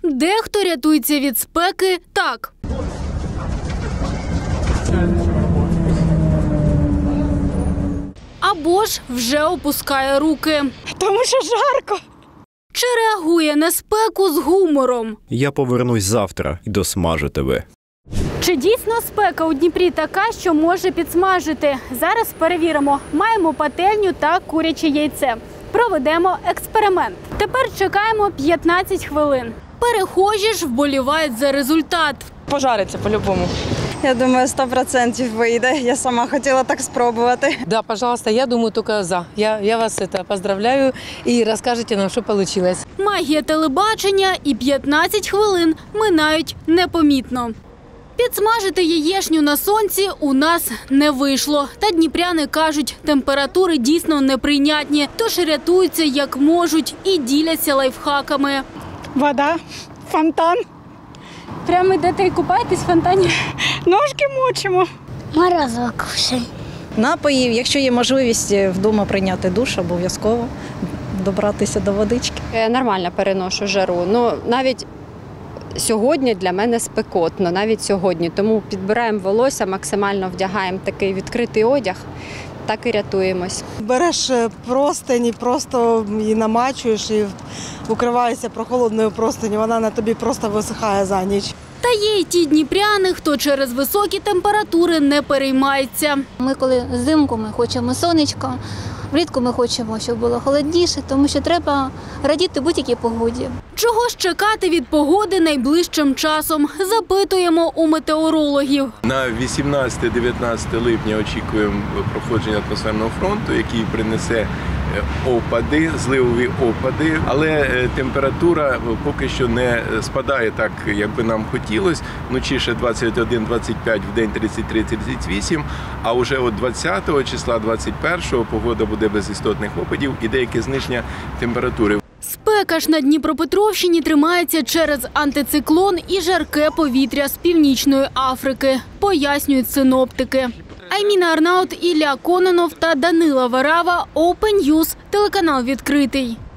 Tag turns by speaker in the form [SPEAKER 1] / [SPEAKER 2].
[SPEAKER 1] Дехто рятується від спеки так. Або ж вже опускає руки.
[SPEAKER 2] Тому що жарко.
[SPEAKER 1] Чи реагує на спеку з гумором?
[SPEAKER 3] Я повернусь завтра і досмажу тебе.
[SPEAKER 1] Чи дійсно спека у Дніпрі така, що може підсмажити? Зараз перевіримо. Маємо пательню та куряче яйце. Проведемо експеримент. Тепер чекаємо 15 хвилин. Перехожі ж вболівають за результат.
[SPEAKER 2] Пожариться по-любому.
[SPEAKER 4] Я думаю, 100% вийде. Я сама хотіла так спробувати.
[SPEAKER 5] Да, пожалуйста, я думаю только за. Я вас поздравляю и расскажете нам, что получилось.
[SPEAKER 1] Магія телебачення і 15 хвилин минають непомітно. Підсмажити яєчню на сонці у нас не вийшло. Та дніпряни кажуть, температури дійсно неприйнятні, тож рятуються як можуть і діляться лайфхаками.
[SPEAKER 2] Вода, фонтан.
[SPEAKER 1] Прямо йдете і купаєтесь в фонтані?
[SPEAKER 2] Ножки мочимо.
[SPEAKER 6] Морозиво кушай.
[SPEAKER 7] Напоїв, якщо є можливість вдома прийняти душ, обов'язково добратися до водички.
[SPEAKER 8] Я нормально переношу жару. Ну, навіть сьогодні для мене спекотно, навіть сьогодні. Тому підбираємо волосся, максимально вдягаємо такий відкритий одяг, так і рятуємось.
[SPEAKER 9] Береш простині, просто її намачуєш і укриваєшся прохолодною простиню, вона на тобі просто висихає за ніч.
[SPEAKER 1] Та є й ті дніпряни, хто через високі температури не переймається.
[SPEAKER 6] Ми коли взимку ми хочемо сонечко, влітку ми хочемо, щоб було холодніше, тому що треба радіти будь-якій погоді.
[SPEAKER 1] Чого ж чекати від погоди найближчим часом? Запитуємо у метеорологів.
[SPEAKER 10] На 18-19 липня очікуємо проходження атмосферного фронту, який принесе опади, зливові опади, але температура поки що не спадає так, як би нам хотілося. Вночі ще 21-25, в день 33-38, а вже от 20 числа, 21-го погода буде без істотних опадів і деяке зниження температури.
[SPEAKER 1] Спека ж на Дніпропетровщині тримається через антициклон і жарке повітря з Північної Африки, пояснюють синоптики. Айміна Арнаут, Ілля Кононов та Данила Варава, Open News, телеканал «Відкритий».